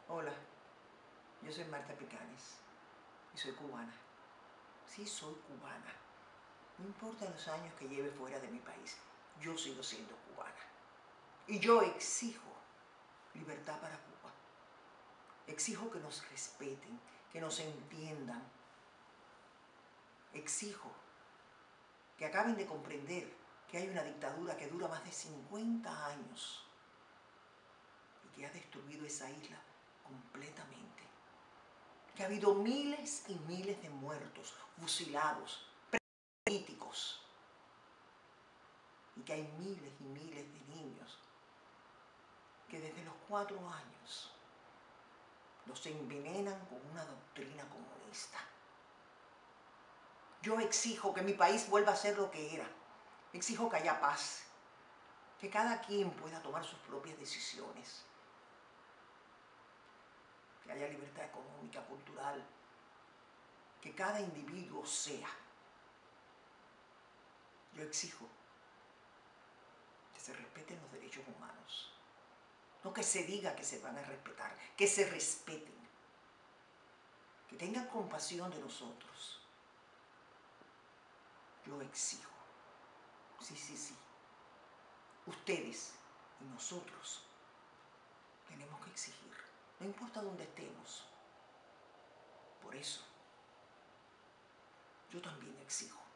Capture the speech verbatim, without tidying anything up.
Hola, yo soy Marta Picanes y soy cubana. Sí, soy cubana. No importa los años que lleve fuera de mi país, yo sigo siendo cubana. Y yo exijo libertad para Cuba. Exijo que nos respeten, que nos entiendan. Exijo que acaben de comprender que hay una dictadura que dura más de cincuenta años y que ha destruido esa isla completamente. Que ha habido miles y miles de muertos, fusilados, políticos, y que hay miles y miles de niños que desde los cuatro años los envenenan con una doctrina comunista. Yo exijo que mi país vuelva a ser lo que era. Exijo que haya paz, que cada quien pueda tomar sus propias decisiones, que haya libertad económica, cultural, que cada individuo sea. Yo exijo que se respeten los derechos humanos. No que se diga que se van a respetar, que se respeten. Que tengan compasión de nosotros. Yo exijo. Sí, sí, sí. Ustedes y nosotros tenemos que exigir. No importa dónde estemos. Por eso, yo también exijo.